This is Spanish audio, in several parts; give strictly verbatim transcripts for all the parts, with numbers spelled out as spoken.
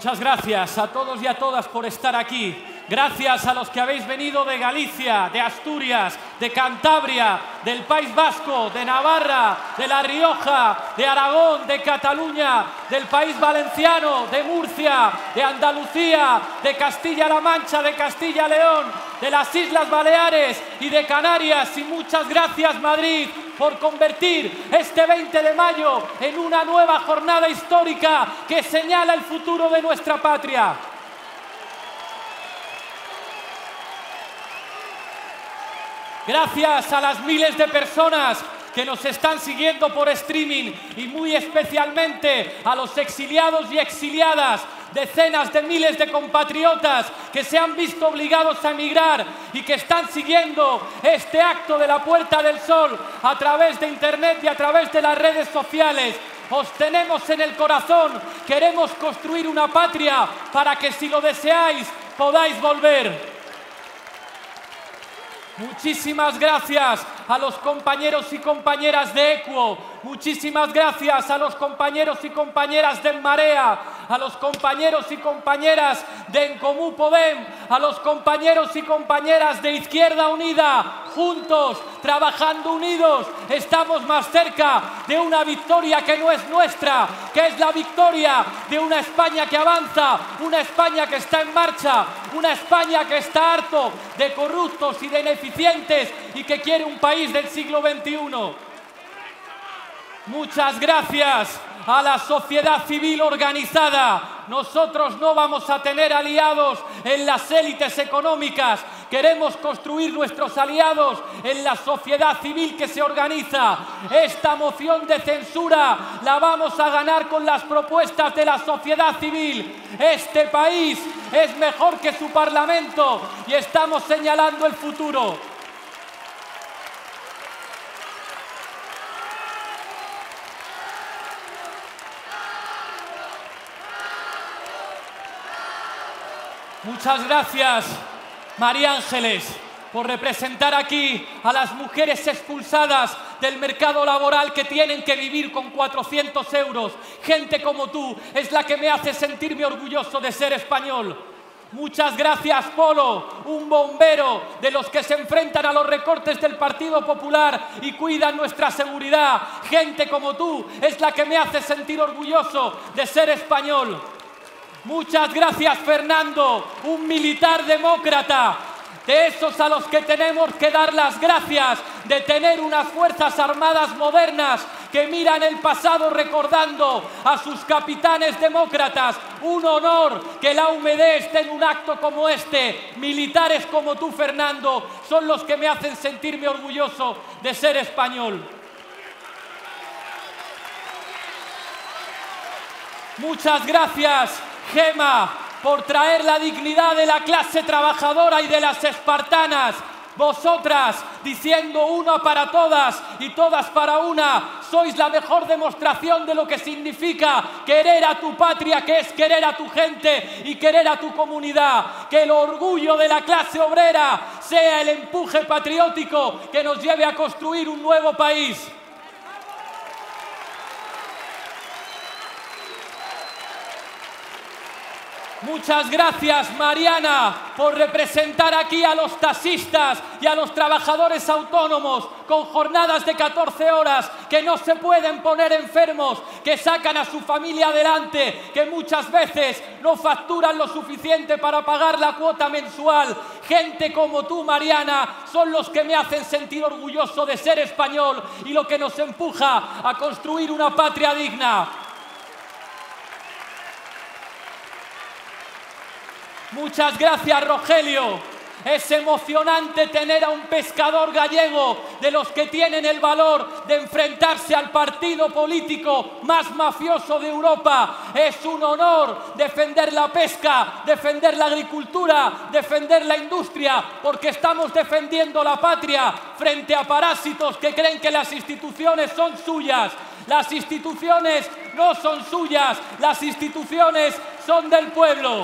Muchas gracias a todos y a todas por estar aquí. Gracias a los que habéis venido de Galicia, de Asturias, de Cantabria, del País Vasco, de Navarra, de La Rioja, de Aragón, de Cataluña, del País Valenciano, de Murcia, de Andalucía, de Castilla-La Mancha, de Castilla-León, de las Islas Baleares y de Canarias. Y muchas gracias, Madrid, por convertir este veinte de mayo en una nueva jornada histórica que señala el futuro de nuestra patria. Gracias a las miles de personas que nos están siguiendo por streaming y muy especialmente a los exiliados y exiliadas, decenas de miles de compatriotas que se han visto obligados a emigrar y que están siguiendo este acto de la Puerta del Sol a través de internet y a través de las redes sociales. Os tenemos en el corazón, queremos construir una patria para que, si lo deseáis, podáis volver. Muchísimas gracias a los compañeros y compañeras de Equo, muchísimas gracias a los compañeros y compañeras de En Marea, a los compañeros y compañeras de En Comú Podem, a los compañeros y compañeras de Izquierda Unida. Juntos, trabajando unidos, estamos más cerca de una victoria que no es nuestra, que es la victoria de una España que avanza, una España que está en marcha, una España que está harto de corruptos y de ineficientes y que quiere un país del siglo veintiuno. Muchas gracias a la sociedad civil organizada. Nosotros no vamos a tener aliados en las élites económicas. Queremos construir nuestros aliados en la sociedad civil que se organiza. Esta moción de censura la vamos a ganar con las propuestas de la sociedad civil. Este país es mejor que su parlamento y estamos señalando el futuro. Muchas gracias, María Ángeles, por representar aquí a las mujeres expulsadas del mercado laboral que tienen que vivir con cuatrocientos euros. Gente como tú es la que me hace sentirme orgulloso de ser español. Muchas gracias, Polo, un bombero de los que se enfrentan a los recortes del Partido Popular y cuidan nuestra seguridad. Gente como tú es la que me hace sentir orgulloso de ser español. Muchas gracias, Fernando, un militar demócrata, de esos a los que tenemos que dar las gracias de tener unas fuerzas armadas modernas que miran el pasado recordando a sus capitanes demócratas. Un honor que la U M D esté en un acto como este. Militares como tú, Fernando, son los que me hacen sentirme orgulloso de ser español. Muchas gracias, Gema, por traer la dignidad de la clase trabajadora y de las espartanas. Vosotras, diciendo una para todas y todas para una, sois la mejor demostración de lo que significa querer a tu patria, que es querer a tu gente y querer a tu comunidad. Que el orgullo de la clase obrera sea el empuje patriótico que nos lleve a construir un nuevo país. Muchas gracias, Mariana, por representar aquí a los taxistas y a los trabajadores autónomos con jornadas de catorce horas, que no se pueden poner enfermos, que sacan a su familia adelante, que muchas veces no facturan lo suficiente para pagar la cuota mensual. Gente como tú, Mariana, son los que me hacen sentir orgulloso de ser español y lo que nos empuja a construir una patria digna. Muchas gracias, Rogelio. Es emocionante tener a un pescador gallego de los que tienen el valor de enfrentarse al partido político más mafioso de Europa. Es un honor defender la pesca, defender la agricultura, defender la industria, porque estamos defendiendo la patria frente a parásitos que creen que las instituciones son suyas. Las instituciones no son suyas, las instituciones son del pueblo.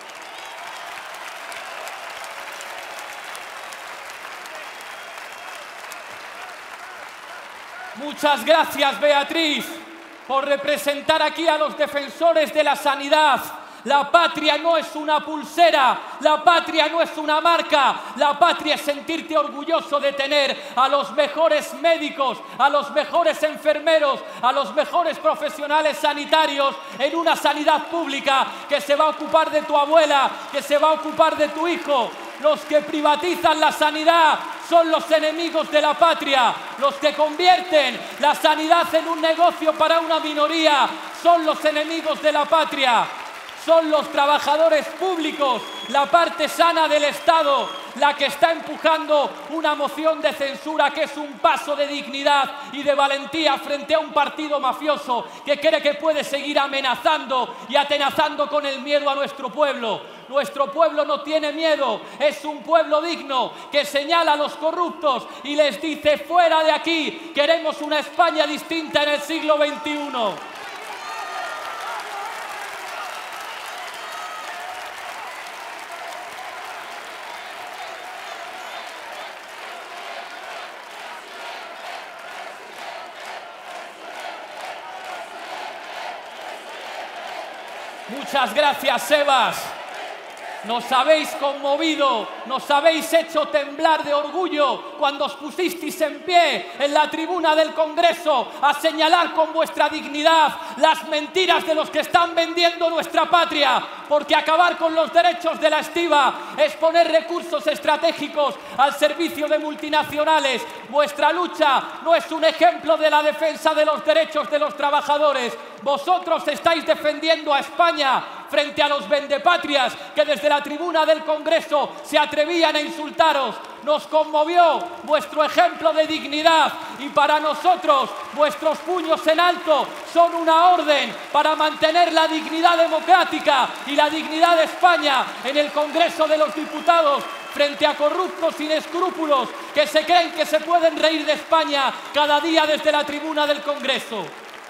Muchas gracias, Beatriz, por representar aquí a los defensores de la sanidad, La patria no es una pulsera, la patria no es una marca, la patria es sentirte orgulloso de tener a los mejores médicos, a los mejores enfermeros, a los mejores profesionales sanitarios en una sanidad pública que se va a ocupar de tu abuela, que se va a ocupar de tu hijo. Los que privatizan la sanidad son los enemigos de la patria. Los que convierten la sanidad en un negocio para una minoría son los enemigos de la patria. Son los trabajadores públicos, la parte sana del Estado, la que está empujando una moción de censura que es un paso de dignidad y de valentía frente a un partido mafioso que cree que puede seguir amenazando y atenazando con el miedo a nuestro pueblo. Nuestro pueblo no tiene miedo, es un pueblo digno que señala a los corruptos y les dice: fuera de aquí, queremos una España distinta en el siglo veintiuno. Muchas gracias, Sebas. Nos habéis conmovido, nos habéis hecho temblar de orgullo cuando os pusisteis en pie en la tribuna del Congreso a señalar con vuestra dignidad las mentiras de los que están vendiendo nuestra patria, porque acabar con los derechos de la estiba es poner recursos estratégicos al servicio de multinacionales. Vuestra lucha no es un ejemplo de la defensa de los derechos de los trabajadores. Vosotros estáis defendiendo a España frente a los vendepatrias que desde la tribuna del Congreso se atrevían a insultaros. Nos conmovió vuestro ejemplo de dignidad y para nosotros vuestros puños en alto son una orden para mantener la dignidad democrática y la dignidad de España en el Congreso de los Diputados frente a corruptos sin escrúpulos que se creen que se pueden reír de España cada día desde la tribuna del Congreso.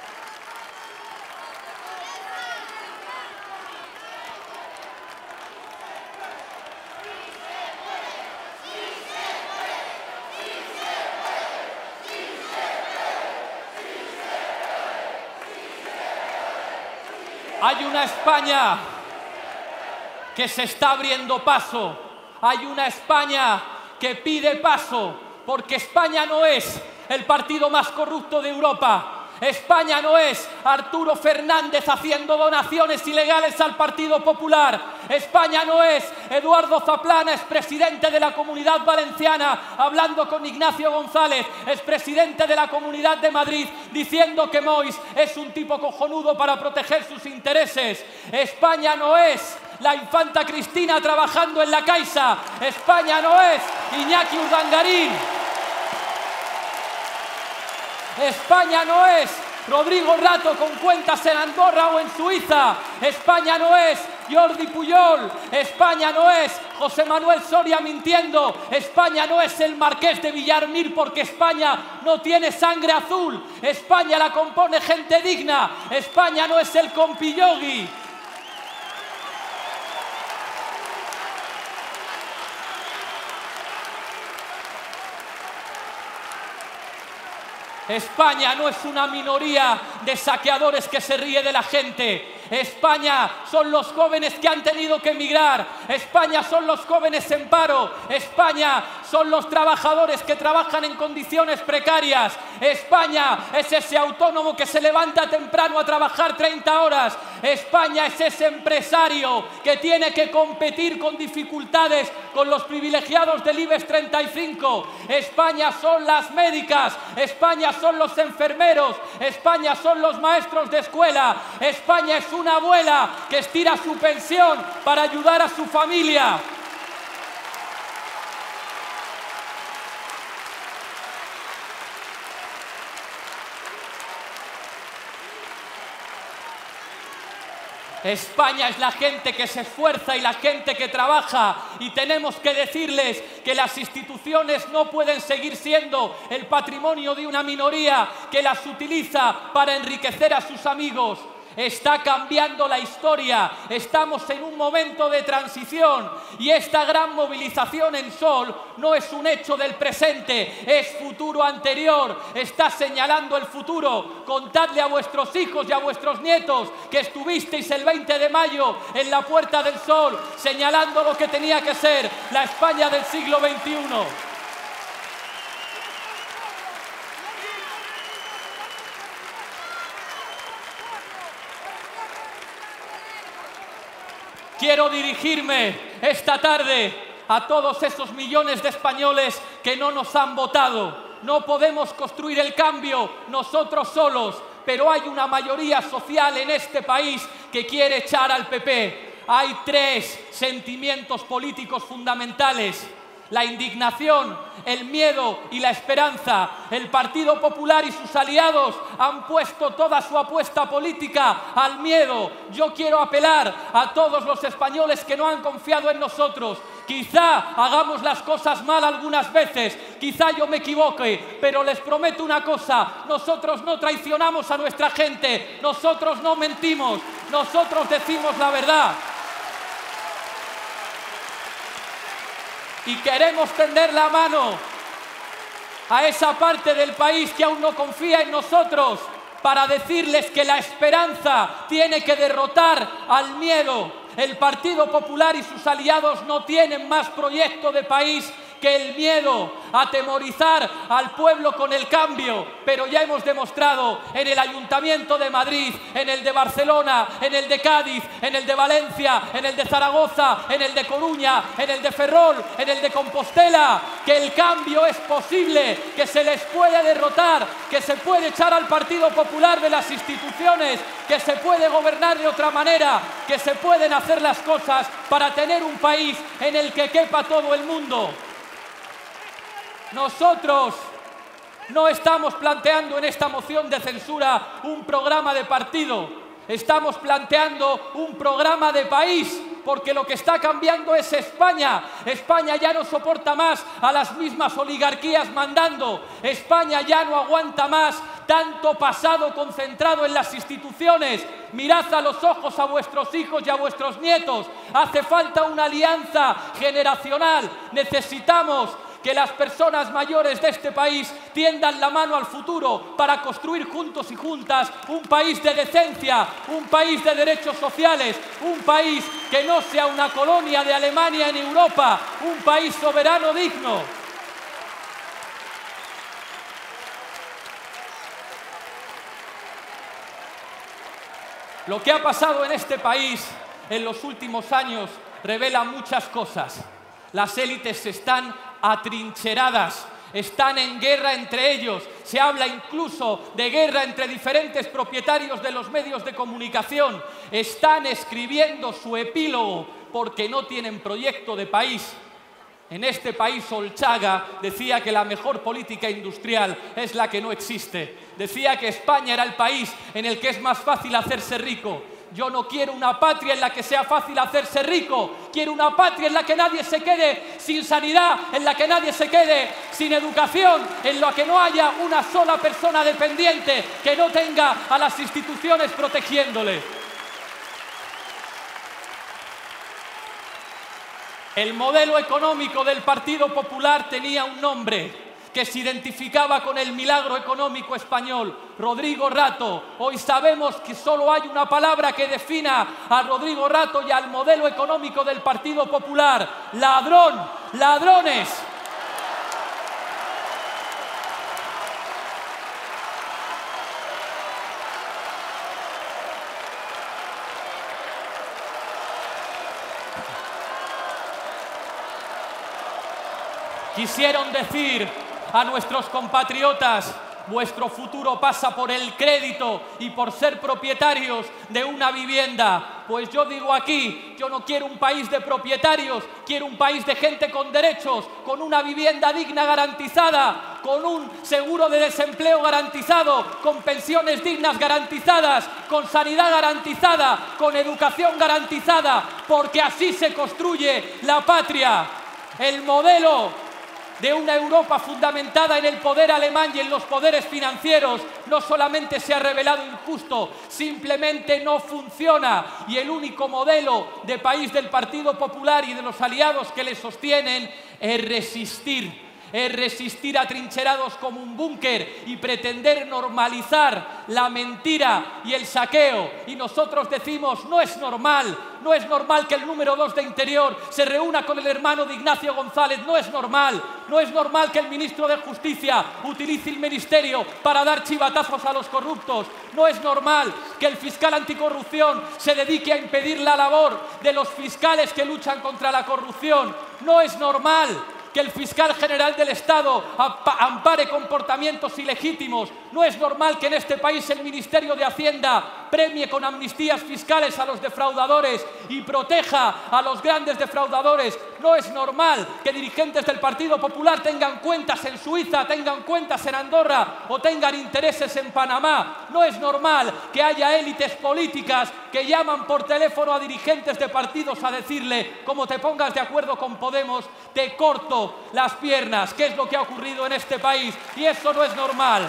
Hay una España que se está abriendo paso. Hay una España que pide paso, porque España no es el partido más corrupto de Europa. España no es Arturo Fernández haciendo donaciones ilegales al Partido Popular. España no es Eduardo Zaplana, expresidente de la Comunidad Valenciana, hablando con Ignacio González, expresidente de la Comunidad de Madrid, diciendo que Moix es un tipo cojonudo para proteger sus intereses. España no es la infanta Cristina trabajando en la Caixa. España no es Iñaki Urdangarín. España no es Rodrigo Rato con cuentas en Andorra o en Suiza. España no es Jordi Puyol. España no es José Manuel Soria mintiendo. España no es el Marqués de Villarmir, porque España no tiene sangre azul. España la compone gente digna. España no es el Compillogui. España no es una minoría de saqueadores que se ríe de la gente. España son los jóvenes que han tenido que emigrar. España son los jóvenes en paro. España son los trabajadores que trabajan en condiciones precarias. España es ese autónomo que se levanta temprano a trabajar treinta horas. España es ese empresario que tiene que competir con dificultades con los privilegiados del IBEX treinta y cinco. España son las médicas. España son los enfermeros. España son los maestros de escuela. España es una abuela que estira su pensión para ayudar a su familia. España es la gente que se esfuerza y la gente que trabaja, y tenemos que decirles que las instituciones no pueden seguir siendo el patrimonio de una minoría que las utiliza para enriquecer a sus amigos. Está cambiando la historia, estamos en un momento de transición y esta gran movilización en Sol no es un hecho del presente, es futuro anterior, está señalando el futuro. Contadle a vuestros hijos y a vuestros nietos que estuvisteis el veinte de mayo en la Puerta del Sol señalando lo que tenía que ser la España del siglo veintiuno. Quiero dirigirme esta tarde a todos esos millones de españoles que no nos han votado. No podemos construir el cambio nosotros solos, pero hay una mayoría social en este país que quiere echar al P P. Hay tres sentimientos políticos fundamentales: la indignación, el miedo y la esperanza. El Partido Popular y sus aliados han puesto toda su apuesta política al miedo. Yo quiero apelar a todos los españoles que no han confiado en nosotros. Quizá hagamos las cosas mal algunas veces, quizá yo me equivoque, pero les prometo una cosa: nosotros no traicionamos a nuestra gente, nosotros no mentimos, nosotros decimos la verdad. Y queremos tender la mano a esa parte del país que aún no confía en nosotros para decirles que la esperanza tiene que derrotar al miedo. El Partido Popular y sus aliados no tienen más proyecto de país que el miedo, atemorizar al pueblo con el cambio, pero ya hemos demostrado en el Ayuntamiento de Madrid, en el de Barcelona, en el de Cádiz, en el de Valencia, en el de Zaragoza, en el de Coruña, en el de Ferrol, en el de Compostela, que el cambio es posible, que se les puede derrotar, que se puede echar al Partido Popular de las instituciones, que se puede gobernar de otra manera, que se pueden hacer las cosas para tener un país en el que quepa todo el mundo. Nosotros no estamos planteando en esta moción de censura un programa de partido, estamos planteando un programa de país, porque lo que está cambiando es España. España ya no soporta más a las mismas oligarquías mandando, España ya no aguanta más tanto pasado concentrado en las instituciones. Mirad a los ojos a vuestros hijos y a vuestros nietos, hace falta una alianza generacional, necesitamos que las personas mayores de este país tiendan la mano al futuro para construir juntos y juntas un país de decencia, un país de derechos sociales, un país que no sea una colonia de Alemania en Europa, un país soberano digno. Lo que ha pasado en este país en los últimos años revela muchas cosas. Las élites están atrincheradas, están en guerra entre ellos. Se habla incluso de guerra entre diferentes propietarios de los medios de comunicación. Están escribiendo su epílogo porque no tienen proyecto de país. En este país Olchaga decía que la mejor política industrial es la que no existe. Decía que España era el país en el que es más fácil hacerse rico. Yo no quiero una patria en la que sea fácil hacerse rico. Quiero una patria en la que nadie se quede sin sanidad, en la que nadie se quede sin educación, en la que no haya una sola persona dependiente que no tenga a las instituciones protegiéndole. El modelo económico del Partido Popular tenía un nombre que se identificaba con el milagro económico español: Rodrigo Rato. Hoy sabemos que solo hay una palabra que defina a Rodrigo Rato y al modelo económico del Partido Popular: ladrón, ladrones. Quisieron decir a nuestros compatriotas: vuestro futuro pasa por el crédito y por ser propietarios de una vivienda. Pues yo digo aquí, yo no quiero un país de propietarios, quiero un país de gente con derechos, con una vivienda digna garantizada, con un seguro de desempleo garantizado, con pensiones dignas garantizadas, con sanidad garantizada, con educación garantizada, porque así se construye la patria. El modelo de una Europa fundamentada en el poder alemán y en los poderes financieros no solamente se ha revelado injusto, simplemente no funciona. Y el único modelo de país del Partido Popular y de los aliados que le sostienen es resistir. Es resistir atrincherados como un búnker y pretender normalizar la mentira y el saqueo. Y nosotros decimos, no es normal, no es normal que el número dos de Interior se reúna con el hermano de Ignacio González, no es normal, no es normal que el ministro de Justicia utilice el ministerio para dar chivatazos a los corruptos, no es normal que el fiscal anticorrupción se dedique a impedir la labor de los fiscales que luchan contra la corrupción, no es normal que el fiscal general del Estado ampare comportamientos ilegítimos. No es normal que en este país el Ministerio de Hacienda premie con amnistías fiscales a los defraudadores y proteja a los grandes defraudadores. No es normal que dirigentes del Partido Popular tengan cuentas en Suiza, tengan cuentas en Andorra o tengan intereses en Panamá. No es normal que haya élites políticas que llaman por teléfono a dirigentes de partidos a decirle, como te pongas de acuerdo con Podemos, te corto las piernas, que es lo que ha ocurrido en este país, y eso no es normal.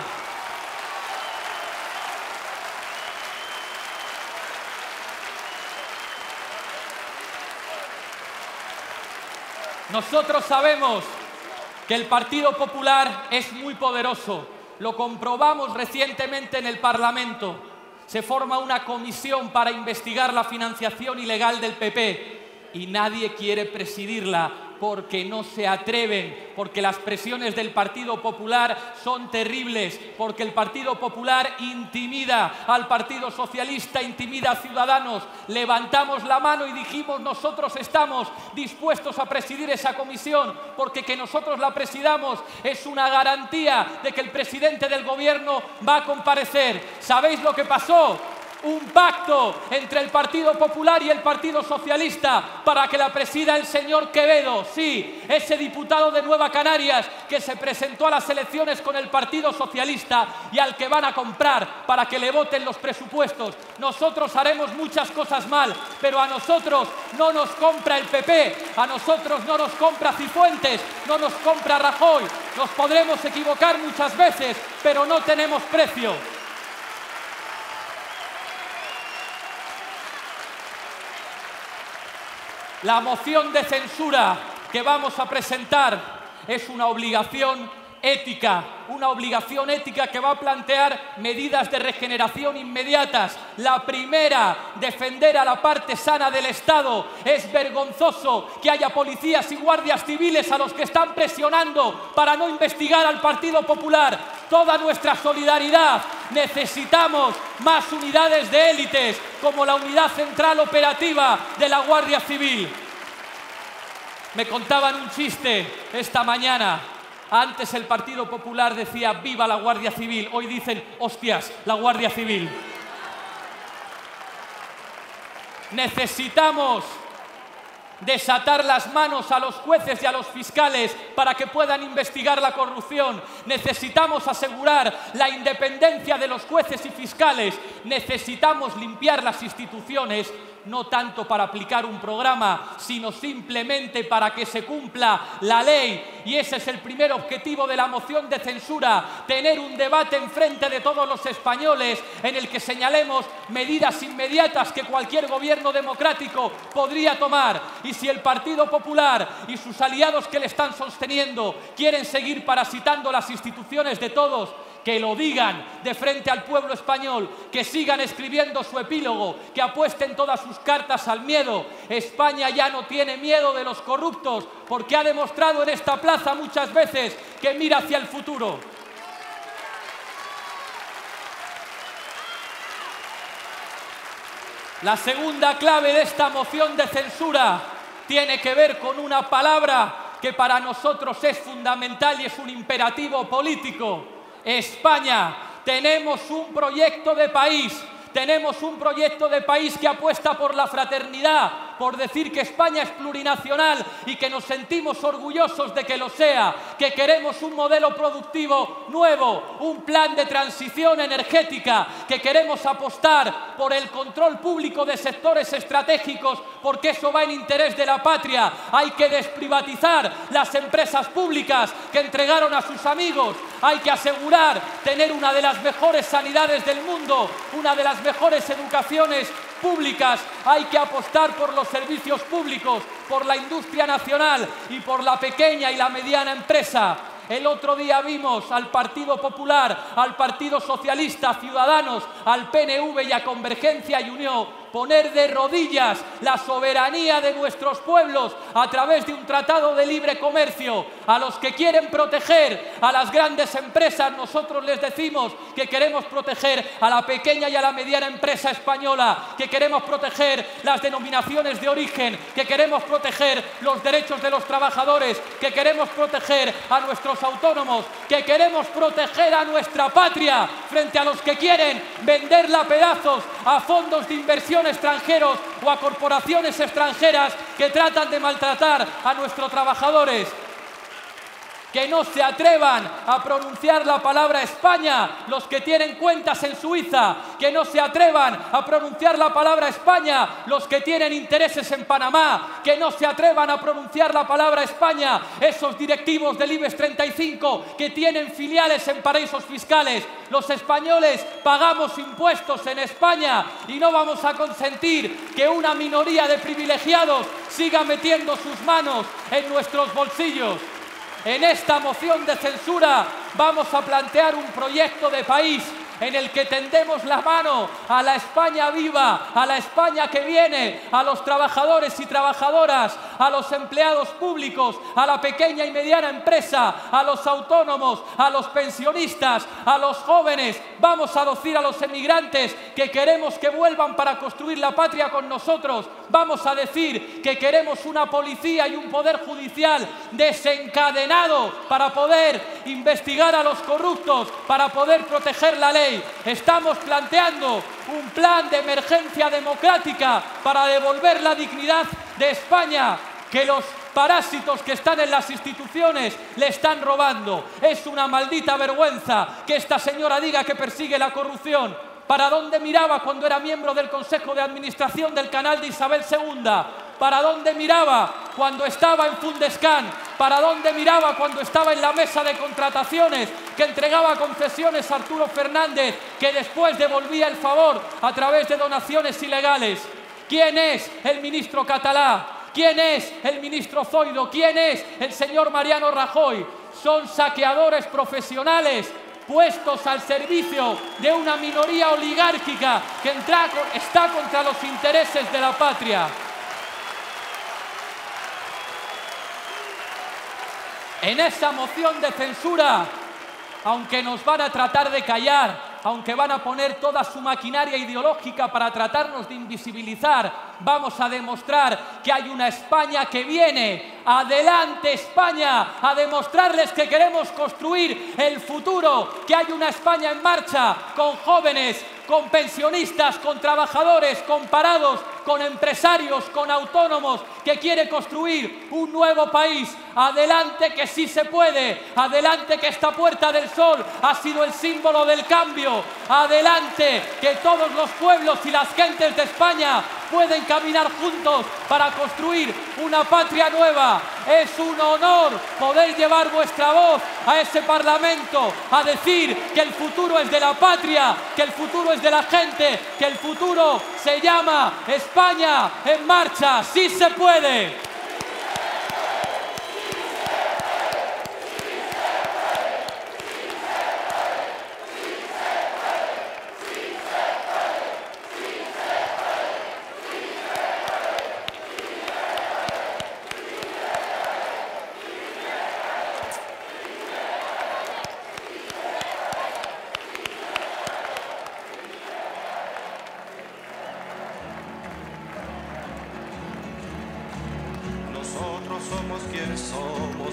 Nosotros sabemos que el Partido Popular es muy poderoso, lo comprobamos recientemente en el Parlamento. Se forma una comisión para investigar la financiación ilegal del P P y nadie quiere presidirla porque no se atreven, porque las presiones del Partido Popular son terribles, porque el Partido Popular intimida al Partido Socialista, intimida a Ciudadanos. Levantamos la mano y dijimos, nosotros estamos dispuestos a presidir esa comisión, porque que nosotros la presidamos es una garantía de que el presidente del Gobierno va a comparecer. ¿Sabéis lo que pasó? Un pacto entre el Partido Popular y el Partido Socialista para que la presida el señor Quevedo, sí, ese diputado de Nueva Canarias que se presentó a las elecciones con el Partido Socialista y al que van a comprar para que le voten los presupuestos. Nosotros haremos muchas cosas mal, pero a nosotros no nos compra el P P, a nosotros no nos compra Cifuentes, no nos compra Rajoy. Nos podremos equivocar muchas veces, pero no tenemos precio. La moción de censura que vamos a presentar es una obligación ética, una obligación ética que va a plantear medidas de regeneración inmediatas. La primera, defender a la parte sana del Estado. Es vergonzoso que haya policías y guardias civiles a los que están presionando para no investigar al Partido Popular. Toda nuestra solidaridad. Necesitamos más unidades de élites, como la Unidad Central Operativa de la Guardia Civil. Me contaban un chiste esta mañana. Antes el Partido Popular decía viva la Guardia Civil, hoy dicen hostias, la Guardia Civil. Necesitamos desatar las manos a los jueces y a los fiscales para que puedan investigar la corrupción. Necesitamos asegurar la independencia de los jueces y fiscales. Necesitamos limpiar las instituciones, no tanto para aplicar un programa, sino simplemente para que se cumpla la ley. Y ese es el primer objetivo de la moción de censura, tener un debate enfrente de todos los españoles en el que señalemos medidas inmediatas que cualquier gobierno democrático podría tomar. Y si el Partido Popular y sus aliados que le están sosteniendo quieren seguir parasitando las instituciones de todos, que lo digan de frente al pueblo español, que sigan escribiendo su epílogo, que apuesten todas sus cartas al miedo. España ya no tiene miedo de los corruptos, porque ha demostrado en esta plaza muchas veces que mira hacia el futuro. La segunda clave de esta moción de censura tiene que ver con una palabra que para nosotros es fundamental y es un imperativo político. España, tenemos un proyecto de país, tenemos un proyecto de país que apuesta por la fraternidad, por decir que España es plurinacional y que nos sentimos orgullosos de que lo sea, que queremos un modelo productivo nuevo, un plan de transición energética, que queremos apostar por el control público de sectores estratégicos, porque eso va en interés de la patria. Hay que desprivatizar las empresas públicas que entregaron a sus amigos. Hay que asegurar tener una de las mejores sanidades del mundo, una de las mejores educaciones públicas. Hay que apostar por los servicios públicos, por la industria nacional y por la pequeña y la mediana empresa. El otro día vimos al Partido Popular, al Partido Socialista, a Ciudadanos, al P N V y a Convergencia y Unió poner de rodillas la soberanía de nuestros pueblos a través de un tratado de libre comercio. A los que quieren proteger a las grandes empresas, nosotros les decimos que queremos proteger a la pequeña y a la mediana empresa española, que queremos proteger las denominaciones de origen, que queremos proteger los derechos de los trabajadores, que queremos proteger a nuestros autónomos, que queremos proteger a nuestra patria frente a los que quieren venderla a pedazos a fondos de inversión extranjeros o a corporaciones extranjeras que tratan de maltratar a nuestros trabajadores. Que no se atrevan a pronunciar la palabra España los que tienen cuentas en Suiza, que no se atrevan a pronunciar la palabra España los que tienen intereses en Panamá, que no se atrevan a pronunciar la palabra España esos directivos del IBEX treinta y cinco que tienen filiales en paraísos fiscales. Los españoles pagamos impuestos en España y no vamos a consentir que una minoría de privilegiados siga metiendo sus manos en nuestros bolsillos. En esta moción de censura vamos a plantear un proyecto de país en el que tendemos la mano a la España viva, a la España que viene, a los trabajadores y trabajadoras, a los empleados públicos, a la pequeña y mediana empresa, a los autónomos, a los pensionistas, a los jóvenes. Vamos a decir a los emigrantes que queremos que vuelvan para construir la patria con nosotros. Vamos a decir que queremos una policía y un poder judicial desencadenado para poder investigar a los corruptos, para poder proteger la ley. Estamos planteando un plan de emergencia democrática para devolver la dignidad de España que los parásitos que están en las instituciones le están robando. Es una maldita vergüenza que esta señora diga que persigue la corrupción. ¿Para dónde miraba cuando era miembro del Consejo de Administración del canal de Isabel segunda? ¿Para dónde miraba cuando estaba en Fundescan? ¿Para dónde miraba cuando estaba en la mesa de contrataciones que entregaba concesiones a Arturo Fernández, que después devolvía el favor a través de donaciones ilegales? ¿Quién es el ministro Catalá? ¿Quién es el ministro Zoido? ¿Quién es el señor Mariano Rajoy? Son saqueadores profesionales puestos al servicio de una minoría oligárquica que entra, está contra los intereses de la patria. En esa moción de censura, aunque nos van a tratar de callar, aunque van a poner toda su maquinaria ideológica para tratarnos de invisibilizar, vamos a demostrar que hay una España que viene. ¡Adelante España! A demostrarles que queremos construir el futuro, que hay una España en marcha, con jóvenes, con pensionistas, con trabajadores, con parados, con empresarios, con autónomos, que quiere construir un nuevo país. Adelante que sí se puede, adelante que esta Puerta del Sol ha sido el símbolo del cambio, adelante que todos los pueblos y las gentes de España pueden caminar juntos para construir una patria nueva. Es un honor poder llevar vuestra voz a ese Parlamento, a decir que el futuro es de la patria, que el futuro es de la gente, que el futuro se llama España en marcha. ¡Sí se puede! Nosotros somos quienes somos.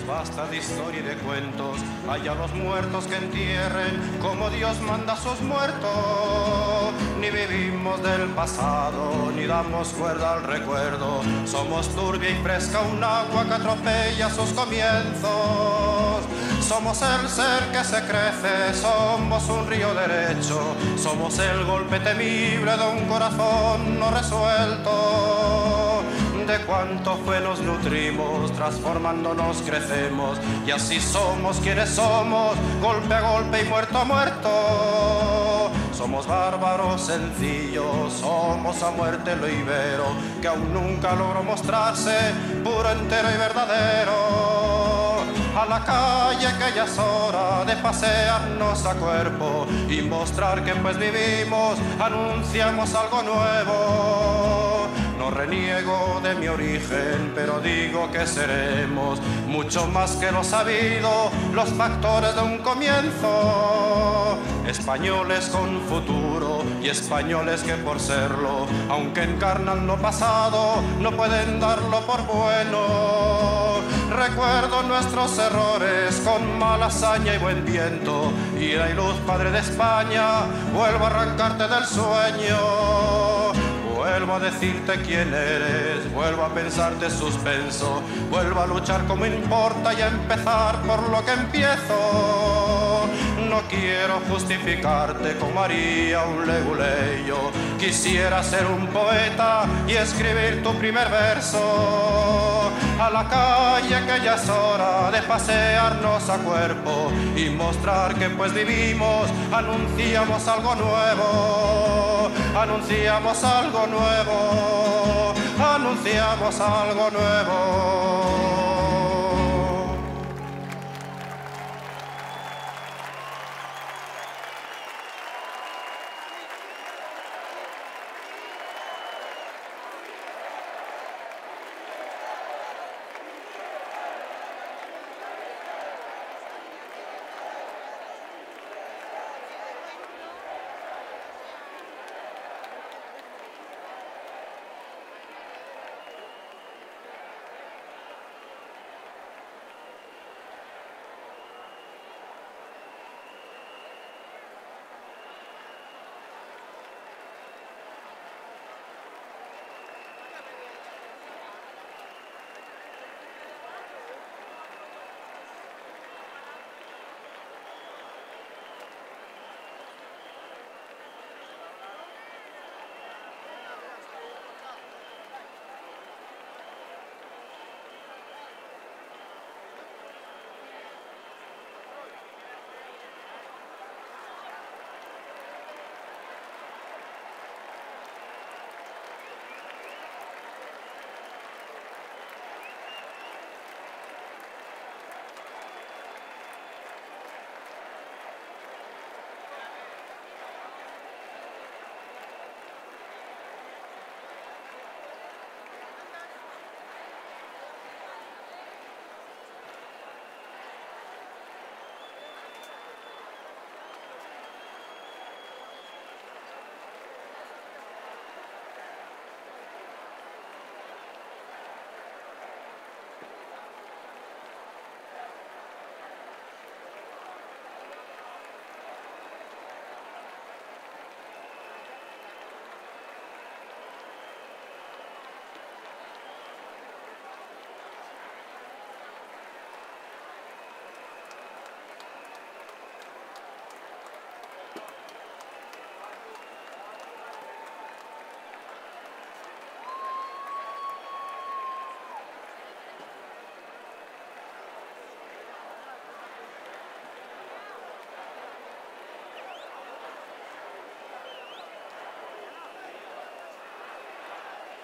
Basta de historia y de cuentos, allá los muertos que entierren como Dios manda a sus muertos. Ni vivimos del pasado, ni damos cuerda al recuerdo. Somos turbia y fresca un agua que atropella sus comienzos. Somos el ser que se crece, somos un río derecho. Somos el golpe temible de un corazón no resuelto. De cuánto fue nos nutrimos, transformándonos crecemos, y así somos quienes somos, golpe a golpe y muerto a muerto. Somos bárbaros sencillos, somos a muerte lo ibero, que aún nunca logró mostrarse puro, entero y verdadero. A la calle que ya es hora de pasearnos a cuerpo y mostrar que pues vivimos, anunciamos algo nuevo. No reniego de mi origen, pero digo que seremos mucho más que lo sabido, los factores de un comienzo. Españoles con futuro y españoles que por serlo, aunque encarnan lo pasado, no pueden darlo por bueno. Recuerdo nuestros errores con mala hazaña y buen viento. Ira y luz, padre de España, vuelvo a arrancarte del sueño. Vuelvo a decirte quién eres, vuelvo a pensarte suspenso, vuelvo a luchar como importa y a empezar por lo que empiezo. No quiero justificarte como haría un leguleyo, quisiera ser un poeta y escribir tu primer verso. A la calle que ya es hora de pasearnos a cuerpo y mostrar que pues vivimos, anunciamos algo nuevo, anunciamos algo nuevo, anunciamos algo nuevo.